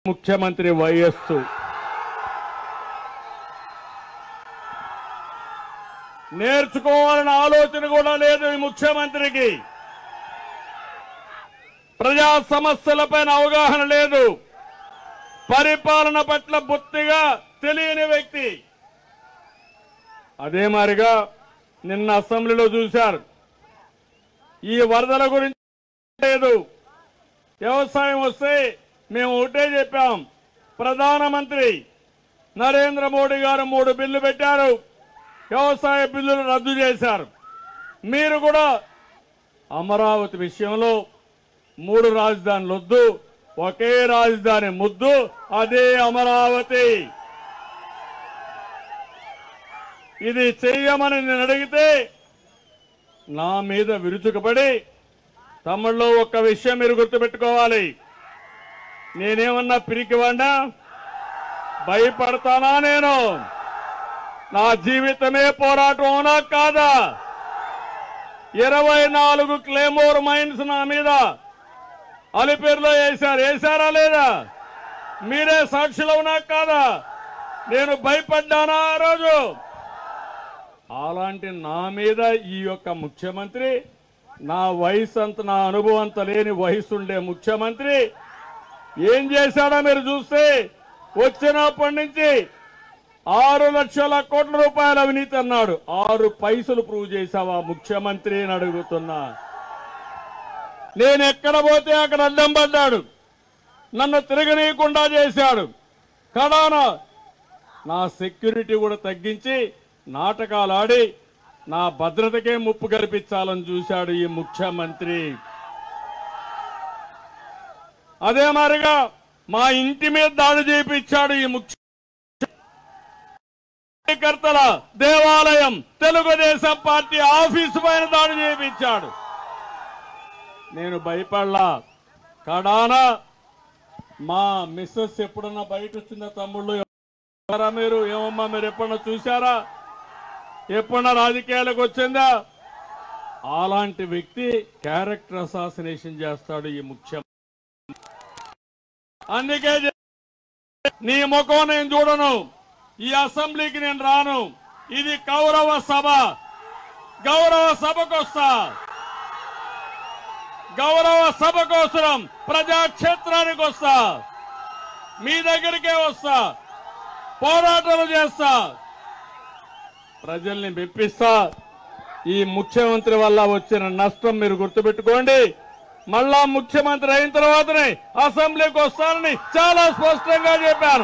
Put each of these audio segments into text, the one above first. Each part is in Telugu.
ముఖ్యమంత్రి వయస్సు నేర్చుకోవాలనే ఆలోచన కూడా లేదు ఈ ముఖ్యమంత్రికి. ప్రజా సమస్యలపైన అవగాహన లేదు. పరిపాలన పట్ల బొత్తిగా తెలియని వ్యక్తి. అదే మారిగా నిన్న అసెంబ్లీలో చూశారు. ఈ వరదల గురించి లేదు. వ్యవసాయం వస్తే మేము ఒకటే చెప్పాం. ప్రధానమంత్రి నరేంద్ర మోడీ గారు 3 బిల్లు పెట్టారు. వ్యవసాయ బిల్లులు రద్దు చేశారు. మీరు కూడా అమరావతి విషయంలో 3 రాజధానులు వద్దు, ఒకే రాజధాని ముద్దు, అదే అమరావతి. ఇది చెయ్యమని నేను అడిగితే నా మీద విరుచుకుపడి, తమ్ముళ్ళు ఒక్క విషయం మీరు గుర్తుపెట్టుకోవాలి. నేనేమన్నా పిరికివాడినా? భయపడతానా? నేను నా జీవితమే పోరాటం అవునా కాదా? 24 క్లేమోర్ మైన్స్ నా మీద అలిపేరులో వేశారా లేదా? మీరే సాక్షులు అవునా కాదా? నేను భయపడ్డానా ఆ రోజు? అలాంటి నా మీద ఈ యొక్క ముఖ్యమంత్రి, నా వయసు అంత, నా అనుభవం అంత లేని వయసు ఉండే ముఖ్యమంత్రి ఏం చేశాడో మీరు చూస్తే, వచ్చినప్పటి నుంచి 6 లక్షల కోట్ల రూపాయల అవినీతి అన్నాడు. 6 పైసలు ప్రూవ్ చేశావా ముఖ్యమంత్రి అని అడుగుతున్నా. నేను ఎక్కడ పోతే అక్కడ అడ్డం పడ్డాడు. నన్ను తిరగనీయకుండా చేశాడు. కడాన నా సెక్యూరిటీ కూడా తగ్గించి నాటకాలు ఆడి నా భద్రతకే ముప్పు కల్పించాలని చూశాడు ఈ ముఖ్యమంత్రి. అదే మారిగా మా ఇంటి మీద దాడి చేయించాడు ఈ కార్యకర్తల దేవాలయం, తెలుగుదేశం పార్టీ ఆఫీసు పైన దాడి చేయించాడు. నేను భయపడలా. కడాన మా మిస్సెస్ ఎప్పుడన్నా బయట వచ్చిందా? తమ్ముళ్ళు మీరు ఏమమ్మా, మీరు ఎప్పుడన్నా చూశారా? ఎప్పుడన్నా రాజకీయాలకు వచ్చిందా? అలాంటి వ్యక్తి క్యారెక్టర్ అసాసినేషన్ చేస్తాడు ఈ ముఖ్యమంత్రి. అందుకే నీ ముఖం నేను చూడను, ఈ అసెంబ్లీకి నేను రాను. ఇది గౌరవ సభ. గౌరవ సభకు వస్తా. గౌరవ సభ కోసం ప్రజాక్షేత్రానికి వస్తా. మీ దగ్గరికే వస్తా. పోరాటాలు చేస్తా. ప్రజల్ని మెప్పిస్తా. ఈ ముఖ్యమంత్రి వల్ల వచ్చిన నష్టం మీరు గుర్తుపెట్టుకోండి. మళ్ళా ముఖ్యమంత్రి అయిన తర్వాతనే అసెంబ్లీకి వస్తానని చాలా స్పష్టంగా చెప్పాను.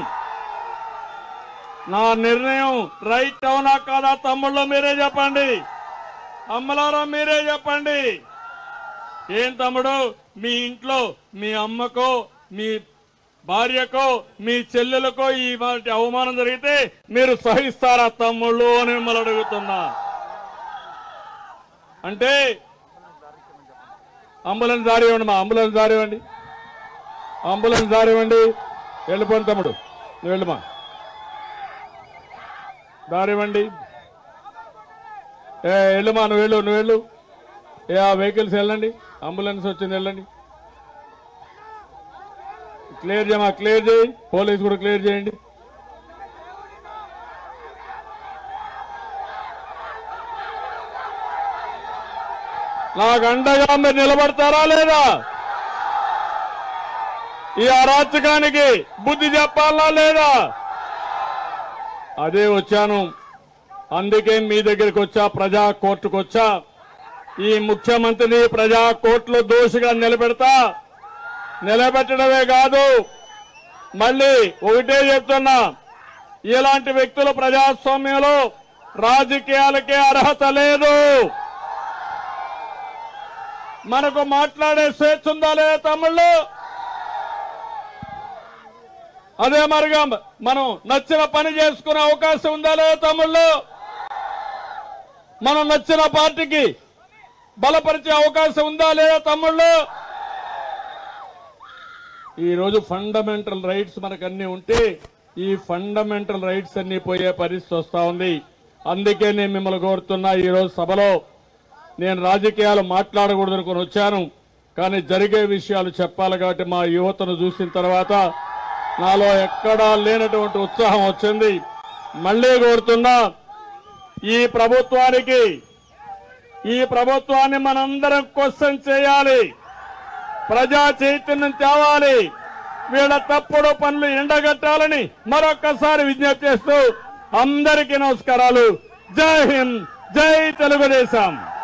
నా నిర్ణయం రైట్ అవునా కాదా? తమ్ముళ్ళు మీరే చెప్పండి. అమ్మలారా మీరే చెప్పండి. ఏం తమ్ముడు, మీ ఇంట్లో మీ అమ్మకో, మీ భార్యకో, మీ చెల్లెలకో ఈ వాటి అవమానం జరిగితే మీరు సహిస్తారా తమ్ముళ్ళు అని మిమ్మల్ని అడుగుతున్నా. అంటే అంబులెన్స్ దారి ఇవ్వండి, మా అంబులెన్స్ దారి ఇవ్వండి, అంబులెన్స్ దారి ఇవ్వండి. వెళ్ళిపోండి తమ్ముడు, నువ్వు వెళ్ళమా, దారి ఇవ్వండి. వెళ్ళమా, నువ్వు వెళ్ళు. ఆ వెహికల్స్ వెళ్ళండి, అంబులెన్స్ వచ్చింది, వెళ్ళండి. క్లియర్ చేయమా, క్లియర్ చేయి. పోలీసు కూడా క్లియర్ చేయండి. నాకు అండగా మీరు నిలబడతారా లేదా? ఈ అరాచకానికి బుద్ధి చెప్పాలా లేదా? అదే వచ్చాను. అందుకే మీ దగ్గరికి వచ్చా, ప్రజా కోర్టుకు వచ్చా. ఈ ముఖ్యమంత్రిని ప్రజా కోర్టులో దోషిగా నిలబెట్టడమే కాదు, మళ్ళీ ఒకటే చెప్తున్నా, ఇలాంటి వ్యక్తులు ప్రజాస్వామ్యంలో రాజకీయాలకే అర్హత లేదు. మనకు మాట్లాడే స్వేచ్ఛ ఉందా లేదా తమ్ముళ్ళు? అదే మరిగా మనం నచ్చిన పని చేసుకునే అవకాశం ఉందా లేదా తమ్ముళ్ళు? మనం నచ్చిన పార్టీకి బలపరిచే అవకాశం ఉందా లేదా తమ్ముళ్ళు? ఈరోజు ఫండమెంటల్ రైట్స్ మనకు అన్ని ఉంటే ఈ ఫండమెంటల్ రైట్స్ అన్ని పోయే పరిస్థితి వస్తా ఉంది. అందుకే నేను మిమ్మల్ని కోరుతున్నా, ఈరోజు సభలో నేను రాజకీయాలు మాట్లాడకూడదనుకుని వచ్చాను, కానీ జరిగే విషయాలు చెప్పాలి. కాబట్టి మా యువతను చూసిన తర్వాత నాలో ఎక్కడా లేనటువంటి ఉత్సాహం వచ్చింది. మళ్లీ కోరుతున్నా, ఈ ప్రభుత్వాన్ని మనందరం క్వశ్చన్ చేయాలి, ప్రజా చైతన్యం తేవాలి, వీళ్ళ తప్పుడు పనులు ఎండగట్టాలని మరొక్కసారి విజ్ఞప్తి చేస్తూ అందరికీ నమస్కారాలు. జై హింద్, జై తెలుగుదేశం.